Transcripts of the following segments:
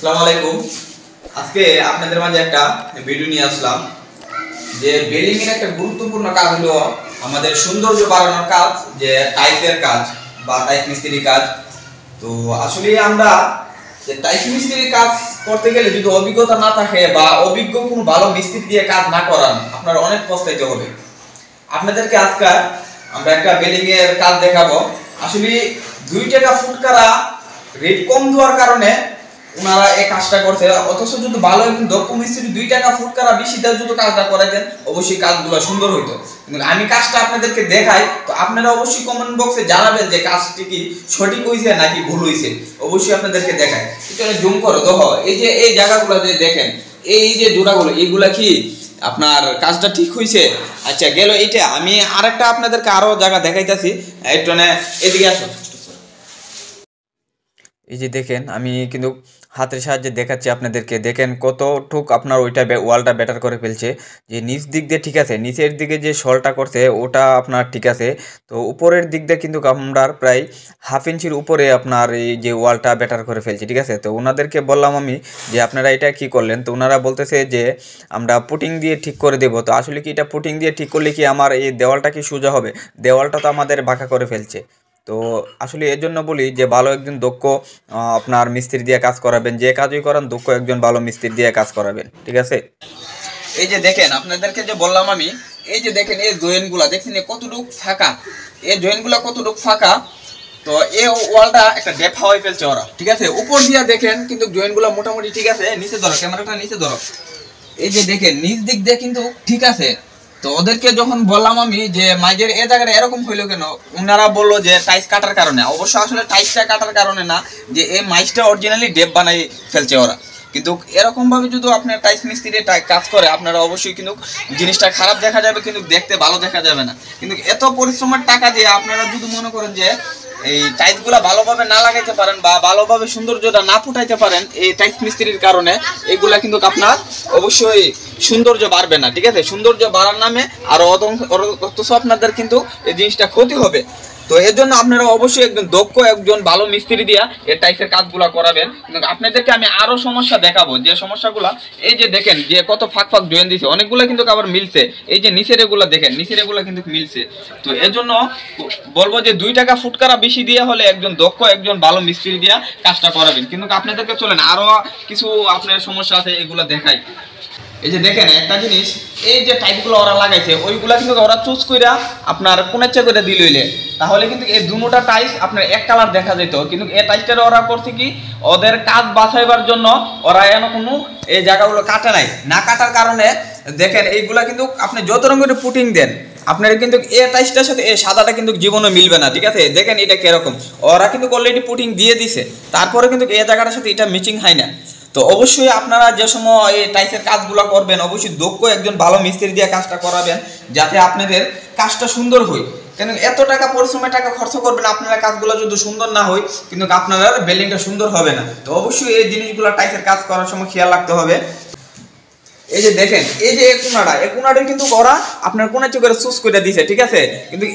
আসসালামু আলাইকুম। আজকে আপনাদের মাঝে একটা ভিডিও নিয়ে আসলাম যে বিল্ডিং এর একটা গুরুত্বপূর্ণ কাজ হলো আমাদের সৌন্দর্য বাড়ানোর কাজ, যে টাইলসের কাজ বা টাইলস মিস্ত্রির কাজ। তো আসলে আমরা যে টাইলস মিস্ত্রির কাজ করতে গেলে যদি অভিজ্ঞতা না থাকে বা অভিজ্ঞ কোনো ভালো মিস্ত্রি দিয়ে কাজ না করান, আপনার অনেক পস্তাইতে হবে। আপনাদেরকে আজকে আমরা একটা বিল্ডিং এর কাজ দেখাবো। আসলে 2 টাকা ফুটকারা রেট কম দেওয়ার কারণে ওনারা এই কাজটা করছে, অথচ যদি ভালো একজন দক্ষ মিস্ত্রি 2 টাকা ফুটকারা বেশি দেওয়ার যদি কাজটা করে দেন, অবশ্যই কাজগুলো সুন্দর হইতো। কিন্তু আমি কাজটা আপনাদেরকে দেখাই, তো আপনারা অবশ্যই কমেন্ট বক্সে জানাবেন যে কাজটি কি সঠিক হয়েছে নাকি ভুল হয়েছে। অবশ্যই আপনাদেরকে দেখাই, এটা জুম করো। দেখো এই যে এই জায়গাগুলো যে দেখেন, এই যে জোড়াগুলো, এইগুলা কি আপনার কাজটা ঠিক হয়েছে? আচ্ছা গেল এইটা। আমি আরেকটা আপনাদেরকে আরো জায়গা দেখাইতেছি, একটু এদিকে আসো। এই যে দেখেন, আমি কিন্তু হাতের সাহায্যে দেখাচ্ছি আপনাদেরকে। দেখেন কতটুক আপনার ওইটা ওয়ালটা বেটার করে ফেলছে। যে নিচ দিক দিয়ে ঠিক আছে, নিচের দিকে যে শলটা করছে ওটা আপনার ঠিক আছে। তো উপরের দিক দিয়ে কিন্তু আমরা প্রায় হাফ ইঞ্চির উপরে আপনার এই যে ওয়ালটা বেটার করে ফেলছি, ঠিক আছে। তো ওনাদেরকে বললাম আমি যে আপনারা এটা কি করলেন, তো ওনারা বলতেছে যে আমরা পুটিং দিয়ে ঠিক করে দেবো। তো আসলে কি এটা পুটিং দিয়ে ঠিক করলে কি আমার এই দেওয়ালটা কি সোজা হবে? দেওয়ালটা তো আমাদের বাঁকা করে ফেলছে। তো আসলে এর জন্য বলি যে ভালো একজন দক্ষ আপনার মিস্ত্রি দিয়ে কাজ করাবেন। যে কাজই করান দক্ষ একজন ভালো মিস্ত্রি দিয়ে কাজ করাবেন, ঠিক আছে। এই যে দেখেন, আপনাদেরকে যে বললাম আমি, এই যে দেখেন এই জয়েন্টগুলা দেখছেন কতটুকু ফাঁকা, এই জয়েন্টগুলা কতটুকু ফাঁকা। তো এই ওয়ালটা একটা ডেপ হাওয়াই ফেলছে ওরা, ঠিক আছে। উপর দিয়ে দেখেন কিন্তু জয়েন্টগুলা মোটামুটি ঠিক আছে। নিচে ধরো, ক্যামেরাটা নিচে ধরো। এই যে দেখেন নিচ দিক দিয়ে কিন্তু ঠিক আছে। তো ওদেরকে যখন বললাম আমি যে মাইজের এ জায়গাটা এরকম হইলো কেন, ওনারা বললো যে টাইস কাটার কারণে। অবশ্য আসলে টাইসটা কাটার কারণে না, যে এই মাইজটা অরিজিনালি ডেপ বানাই ফেলছে ওরা। কিন্তু এরকম ভাবে যদি আপনার টাইস মিস্ত্রি কাজ করে, আপনারা অবশ্যই কিন্তু জিনিসটা খারাপ দেখা যাবে, কিন্তু দেখতে ভালো দেখা যাবে না। কিন্তু এত পরিশ্রমের টাকা দিয়ে আপনারা যদি মনে করেন যে এই টাইলসগুলা ভালোভাবে না লাগাইতে পারেন বা ভালোভাবে সৌন্দর্যটা না ফুটাইতে পারেন এই টাইলস মিস্ত্রির কারণে, এগুলা কিন্তু আপনার অবশ্যই সৌন্দর্য বাড়বে না, ঠিক আছে। সৌন্দর্য বাড়ার নামে আরো অথচ আপনাদের কিন্তু এই জিনিসটা ক্ষতি হবে। তো এর জন্য আপনারা অবশ্যই একজন দক্ষ একজন ভালো মিস্ত্রি দিয়া এই টাইপের কাজগুলো করাবেন। কিন্তু আপনাদেরকে আমি আরো সমস্যা দেখাবো, যে সমস্যাগুলো এই যে দেখেন যে কত ফাঁক ফাঁক জয়েন দিছে, অনেকগুলো কিন্তু আবার মিলছে। এই যে নিচের এগুলো দেখেন, নিচের এগুলো কিন্তু মিলছে। তো এর জন্য বলবো যে 2 টাকা ফুটকারা বেশি দিয়ে হলে একজন দক্ষ একজন ভালো মিস্ত্রি দিয়া কাজটা করাবেন। কিন্তু আপনাদেরকে চলেন আরো কিছু আপনার সমস্যা আছে, এগুলো দেখাই। এই যে দেখেন একটা জিনিস, এই যে টাইপগুলো ওরা লাগাইছে ওইগুলা কিন্তু ওরা চুজ কইরা আপনার কোনেচ্চা করে দিলইলে, তাহলে কিন্তু এই দুটোটা টাইস আপনার এক কালার দেখা যেত। কিন্তু এই টাইসটা ওরা করছে কি, ওদের কাজ বাছাইবার জন্য ওরা এমন কোনো এই জায়গাগুলো কাটে নাই। না কাটার কারণে দেখেন এইগুলা কিন্তু আপনি যত রঙের পুটিং দেন, আপনার কিন্তু এই টাইসটার সাথে এই সাদাটা কিন্তু জীবনে মিলবে না, ঠিক আছে। দেখেন এটা কিরকম, ওরা কিন্তু অলরেডি পুটিং দিয়ে দিছে, তারপরে কিন্তু এই জায়গাটার সাথে এটা ম্যাচিং হয় না। তো অবশ্যই আপনারা যে সময় এই টাইসের কাজগুলো করবেন, অবশ্যই দক্ষ একজন ভালো মিস্ত্রি দিয়ে কাজটা করাবেন, যাতে আপনাদের কাজটা সুন্দর হয়। কেন এত টাকা পরিশ্রমের টাকা খরচ করবেন, আপনারা কাজগুলো যদি সুন্দর না হয় কিন্তু আপনারা বিল্ডিংটা সুন্দর হবে না। তো অবশ্যই এই জিনিসগুলো টাইসের কাজ করার সময় খেয়াল রাখতে হবে। এই যে দেখেন এই যে কোনাটা কিন্তু ওরা আপনার কোনা চোখের চুজ করে দিছে, ঠিক আছে। কিন্তু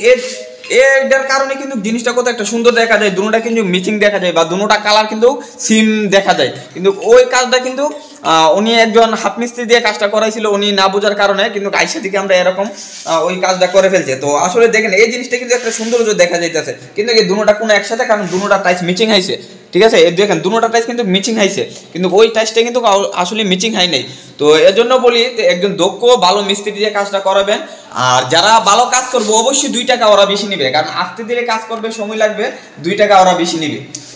এর কারণে কিন্তু জিনিসটা কত একটা সুন্দর দেখা যায়, দুটোটা কিন্তু মিচিং দেখা যায় বা দুটোটা কালার কিন্তু সিম দেখা যায়। কিন্তু ওই কাজটা কিন্তু উনি একজন হাত মিস্ত্রি দিয়ে কাজটা করাইছিল, উনি না বোঝার কারণে কিন্তু আইসা থেকে আমরা এরকম ওই কাজটা করে ফেলছে। তো আসলে দেখেন এই জিনিসটা কিন্তু একটা সৌন্দর্য দেখা যাইতেছে, কিন্তু এই দুটোটা কোনো একসাথে, কারণ দুটোটা টাইস মিচিং হয়েছে, ঠিক আছে। এই দেখেন দুটোটা টাইস কিন্তু মিচিং হয়েছে, কিন্তু ওই টাইসটা কিন্তু আসলে মিচিং হয় নাই। তো এর জন্য বলি একজন দক্ষ ভালো মিস্ত্রি দিয়ে কাজটা করাবেন। আর যারা ভালো কাজ করবে অবশ্যই 2 টাকা ওরা বেশি নিবে, কারণ আস্তে ধীরে কাজ করবে, সময় লাগবে, 2 টাকা ওরা বেশি নিবে।